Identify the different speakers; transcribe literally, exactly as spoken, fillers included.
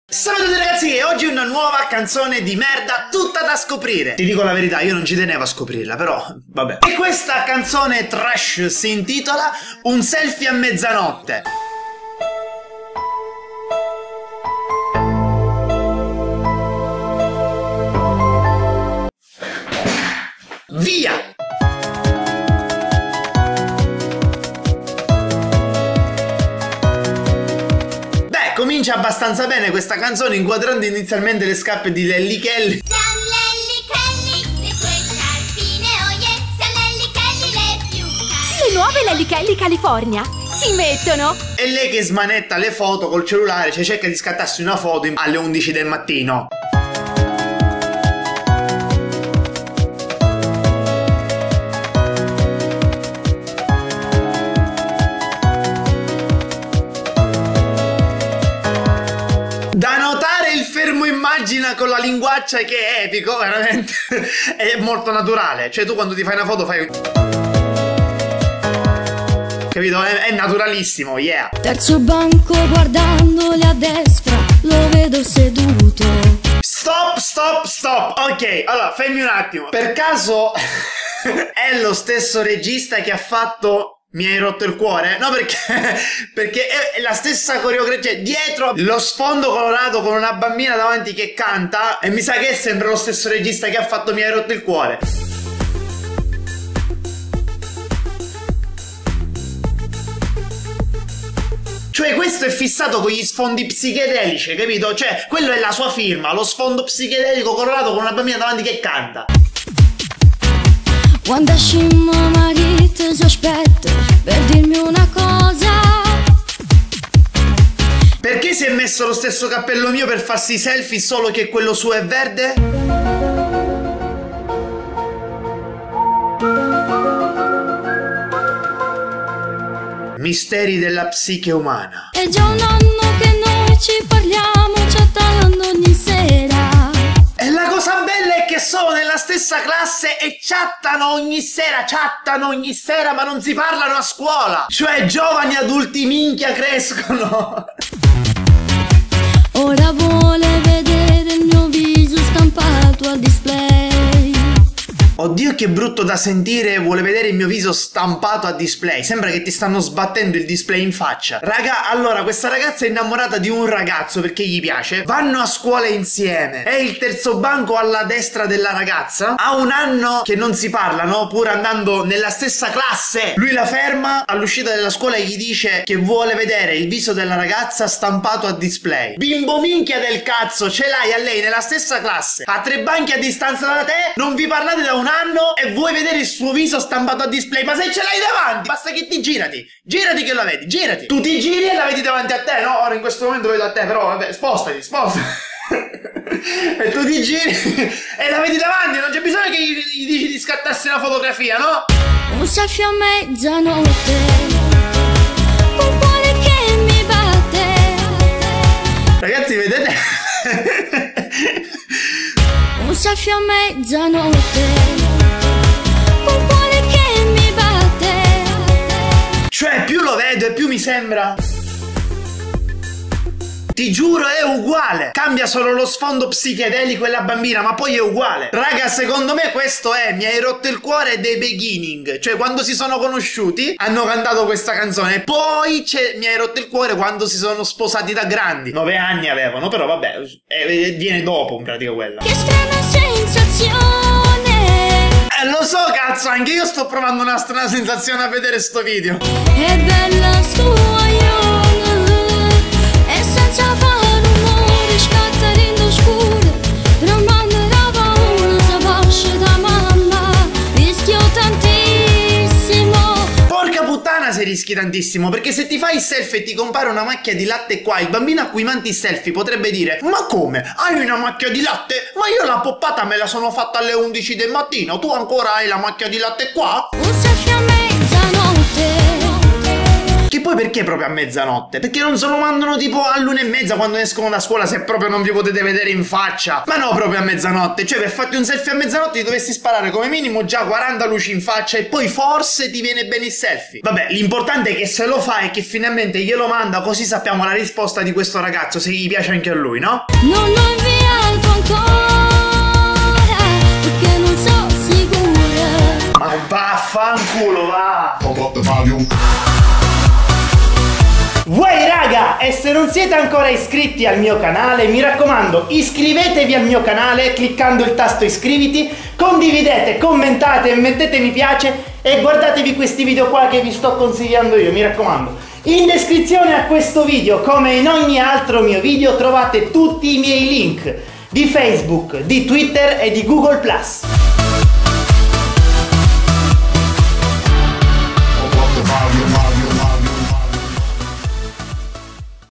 Speaker 1: Salve a tutti ragazzi, e oggi una nuova canzone di merda tutta da scoprire. Ti dico la verità, io non ci tenevo a scoprirla, però vabbè. E questa canzone trash si intitola Un selfie a mezzanotte. Via! Comincia abbastanza bene questa canzone inquadrando inizialmente le scarpe di Lelli Kelly.
Speaker 2: Siamo Lelli Kelly, le tue scarpine, oh yeah, siamo Lelli Kelly, le più care.
Speaker 3: Le nuove Lelli Kelly California si mettono.
Speaker 1: E lei che smanetta le foto col cellulare, cioè cerca di scattarsi una foto alle undici del mattino. Da notare il fermo immagina con la linguaccia che è epico, veramente. È molto naturale. Cioè tu quando ti fai una foto fai... Capito? È, è naturalissimo, yeah.
Speaker 4: Terzo banco guardandoli a destra, lo vedo seduto.
Speaker 1: Stop, stop, stop. Ok, allora fermi un attimo. Per caso è lo stesso regista che ha fatto... Mi hai rotto il cuore? No, perché perché è la stessa coreografia, cioè dietro lo sfondo colorato con una bambina davanti che canta, e mi sa che è sempre lo stesso regista che ha fatto Mi hai rotto il cuore. Cioè questo è fissato con gli sfondi psichedelici, capito? Cioè quello è la sua firma, lo sfondo psichedelico colorato con una bambina davanti che canta.
Speaker 4: Quando escimo marito ti aspetto per dirmi una cosa.
Speaker 1: Perché si è messo lo stesso cappello mio per farsi i selfie solo che quello suo è verde? Misteri della psiche umana.
Speaker 4: È già un anno che noi ci parliamo, chattando ogni sera.
Speaker 1: E la cosa bella è che sono nella stessa classe e chattano ogni sera, chattano ogni sera, ma non si parlano a scuola. Cioè giovani adulti minchia crescono.
Speaker 4: Ora vuole vedere il mio viso stampato al display.
Speaker 1: Oddio che brutto da sentire, vuole vedere il mio viso stampato a display. Sembra che ti stanno sbattendo il display in faccia. Raga, allora questa ragazza è innamorata di un ragazzo perché gli piace. Vanno a scuola insieme. È il terzo banco alla destra della ragazza. Ha un anno che non si parlano, pur andando nella stessa classe. Lui la ferma all'uscita della scuola e gli dice che vuole vedere il viso della ragazza stampato a display. Bimbo minchia del cazzo, ce l'hai a lei nella stessa classe, a tre banchi a distanza da te, non vi parlate da un anno e vuoi vedere il suo viso stampato a display. Ma se ce l'hai davanti basta che ti girati, girati che la vedi, girati. Tu ti giri e la vedi davanti a te, no? Ora in questo momento vedo a te, però vabbè, spostati, spostati. E tu ti giri e la vedi davanti, non c'è bisogno che gli, gli dici di scattarsi una fotografia, no?
Speaker 4: Un selfie a mezzanotte, un cuore che mi batte.
Speaker 1: Ragazzi, vedete?
Speaker 4: Un selfie a mezzanotte, un cuore che mi batte.
Speaker 1: Cioè più lo vedo e più mi sembra, ti giuro è uguale. Cambia solo lo sfondo psichedelico e la bambina, ma poi è uguale. Raga, secondo me questo è Mi hai rotto il cuore dei beginning. Cioè quando si sono conosciuti hanno cantato questa canzone. Poi c'è Mi hai rotto il cuore quando si sono sposati da grandi. Nove anni avevano, però vabbè, eh, viene dopo in pratica quella.
Speaker 4: Che strana sensazione.
Speaker 1: Eh, lo so cazzo, anche io sto provando una strana sensazione a vedere sto video.
Speaker 4: È bella sua io, e senza fare rumore scatta rindo scuro. Tramando la paura se basce da mamma, rischio tantissimo.
Speaker 1: Porca puttana se rischi tantissimo, perché se ti fai il selfie e ti compare una macchia di latte qua, il bambino a cui manti il selfie potrebbe dire: ma come? Hai una macchia di latte? Ma io la poppata me la sono fatta alle undici del mattino, tu ancora hai la macchia di latte qua?
Speaker 4: Un selfie a mezzanotte,
Speaker 1: Che poi perché proprio a mezzanotte? Perché non se lo mandano tipo all'una e mezza quando escono da scuola, se proprio non vi potete vedere in faccia? Ma no, proprio a mezzanotte. Cioè, per farti un selfie a mezzanotte ti dovresti sparare come minimo già quaranta luci in faccia e poi forse ti viene bene il selfie. Vabbè, l'importante è che se lo fa e che finalmente glielo manda, così sappiamo la risposta di questo ragazzo, se gli piace anche a lui, no?
Speaker 4: Non l'ho inviato ancora perché non so sicura.
Speaker 1: Ma vaffanculo, va! Voi raga, e se non siete ancora iscritti al mio canale, mi raccomando, iscrivetevi al mio canale cliccando il tasto iscriviti, condividete, commentate e mettete mi piace e guardatevi questi video qua che vi sto consigliando io, mi raccomando. In descrizione a questo video, come in ogni altro mio video, trovate tutti i miei link di Facebook, di Twitter e di Google plus.
Speaker 5: Up the volume.